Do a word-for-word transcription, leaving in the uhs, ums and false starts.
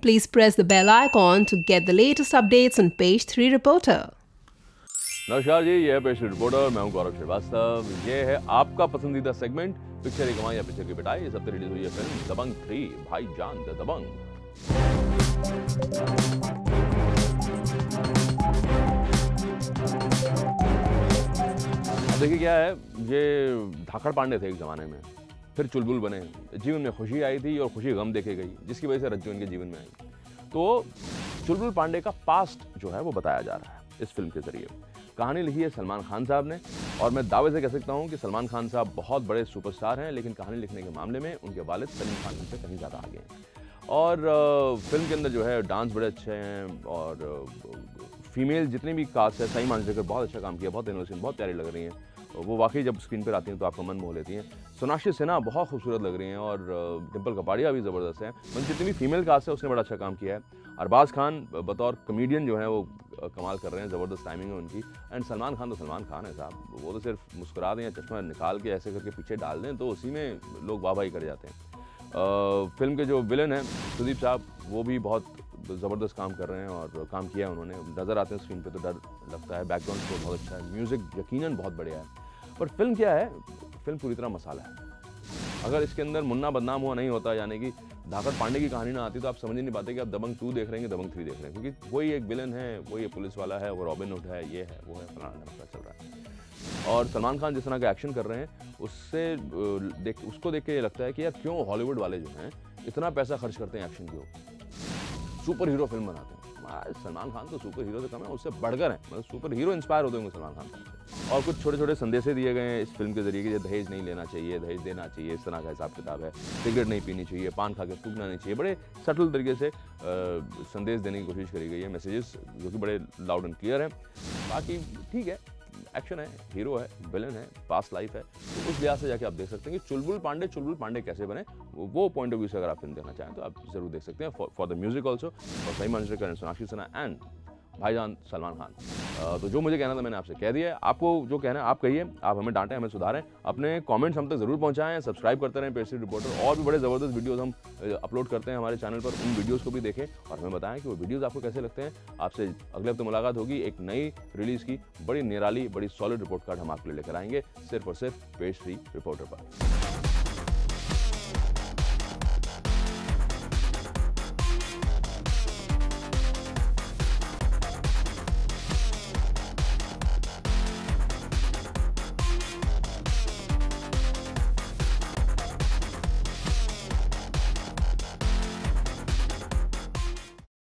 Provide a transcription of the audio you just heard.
Please press the bell icon to get the latest updates on Page three Reporter. नमस्कार जी, ये है page three reporter. मैं हूं गौरव श्रीवास्तव। ये है आपका पसंदीदा सेगमेंट पिक्चर की कमाई या पिक्चर की पिटाई। इस हफ्ते रिलीज हुई है film Dabangg three, Bhaijaan the Dabangg. देखिए क्या है, ये धाकड़ पांडे थे एक जमाने में, फिर चुलबुल बने। जीवन में खुशी आई थी और खुशी गम देखे गई, जिसकी वजह से रज्जू इनके जीवन में आई। तो चुलबुल पांडे का पास्ट जो है वो बताया जा रहा है इस फिल्म के जरिए। कहानी लिखी है सलमान खान साहब ने, और मैं दावे से कह सकता हूं कि सलमान खान साहब बहुत बड़े सुपरस्टार हैं, लेकिन कहानी लिखने के मामले में उनके वालिद सलीम खान से कहीं ज़्यादा आगे हैं। और फिल्म के अंदर जो है डांस बड़े अच्छे हैं, और फीमेल जितनी भी कास्ट है, साई मांजरेकर बहुत अच्छा काम किया, बहुत इनोसेंट, बहुत प्यारी लग रही हैं। वो वाकई जब स्क्रीन पर आती हैं तो आपका मन मोह लेती हैं। सोनाक्षी सिन्हा बहुत खूबसूरत लग रही हैं, और डिम्पल कपाड़िया भी ज़बरदस्त हैं। मतलब जितनी भी फीमेल कास्ट है उसने बड़ा अच्छा काम किया है। अरबाज खान बतौर कमेडियन जो है वो कमाल कर रहे हैं, ज़बरदस्त टाइमिंग है उनकी। एंड सलमान खान तो सलमान खान है साहब, वो तो सिर्फ मुस्कुरा दें या चश्मा निकाल के ऐसे करके पीछे डाल दें तो उसी में लोग वाह वाही कर जाते हैं। आ, फिल्म के जो विलन हैं सुदीप साहब, वो भी बहुत ज़बरदस्त काम कर रहे हैं और काम किया है उन्होंने। नज़र आते हैं स्क्रीन पे तो डर लगता है। बैकग्राउंड स्कोर बहुत अच्छा है, म्यूज़िक यकीनन बहुत बढ़िया है। पर फिल्म क्या है, फिल्म पूरी तरह मसाला है। अगर इसके अंदर मुन्ना बदनाम हुआ नहीं होता, यानी कि धाकड़ पांडे की कहानी ना आती, तो आप समझ ही नहीं पाते कि आप दबंग टू देख रहे हैं, दबंग थ्री देख रहे हैं। क्योंकि वही एक विलन है, वही एक पुलिस वाला है, वो रॉबिन हुड है, ये है, वो है, फलाना ढमका चल रहा है। और सलमान खान जिस तरह का एक्शन कर रहे हैं, उससे देख उसको देख के ये लगता है कि यार क्यों हॉलीवुड वाले जो हैं इतना पैसा खर्च करते हैं एक्शन के ऊपर, सुपर हीरो फिल्म बनाते हैं। सलमान खान तो सुपर हीरो से कम है, उससे बढ़कर है। मतलब सुपर हीरो इंस्पायर होते होंगे सलमान खान से। और कुछ छोटे छोटे संदेशे दिए गए हैं इस फिल्म के जरिए कि दहेज नहीं लेना चाहिए, दहेज देना चाहिए, इस तरह का हिसाब किताब है। सिगरेट नहीं पीनी चाहिए, पान खा के थूकना नहीं चाहिए। बड़े सटल तरीके से आ, संदेश देने की कोशिश करी गई है, मैसेजेस जो कि बड़े लाउड एंड क्लियर हैं। बाकी ठीक है, एक्शन है, हीरो है, विलन है, पास्ट लाइफ है, तो उस लिहाज से जाके आप देख सकते हैं कि चुलबुल पांडे चुलबुल पांडे कैसे बने। वो पॉइंट ऑफ व्यू से अगर आप फिल्म देखना चाहें तो आप जरूर देख सकते हैं। For the music also, for Sai Manjrekar and Sonakshi Sinha and Bhaijaan Salman Khan. uh, तो जो मुझे कहना था मैंने आपसे कह दिया है। आपको जो कहना है आप कहिए, आप हमें डांटें, हमें सुधारें, अपने कमेंट्स हम तक जरूर पहुंचाएं। सब्सक्राइब करते रहें पेज थ्री रिपोर्टर। और भी बड़े ज़बरदस्त वीडियोस हम अपलोड करते हैं हमारे चैनल पर, उन वीडियोस को भी देखें और हमें बताएं कि वो वीडियोस आपको कैसे लगते हैं। आपसे अगले हफ्ते मुलाकात होगी एक नई रिलीज़ की बड़ी निराली, बड़ी सॉलिड रिपोर्ट कार्ड हम आपके लिए लेकर आएंगे, सिर्फ और सिर्फ पेज थ्री रिपोर्टर पर।